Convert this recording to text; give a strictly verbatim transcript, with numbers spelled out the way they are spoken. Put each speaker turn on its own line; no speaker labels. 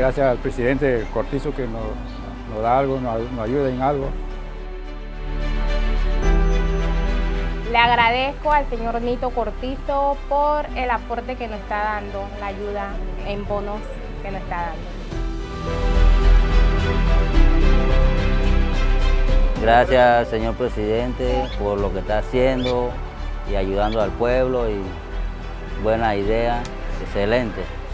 gracias al presidente Cortizo que nos, nos da algo, nos, nos ayuda en algo.
Le agradezco al señor Nito Cortizo por el aporte que nos está dando, la ayuda en bonos que nos está dando.
Gracias, señor presidente, por lo que está haciendo y ayudando al pueblo, y buena idea, excelente.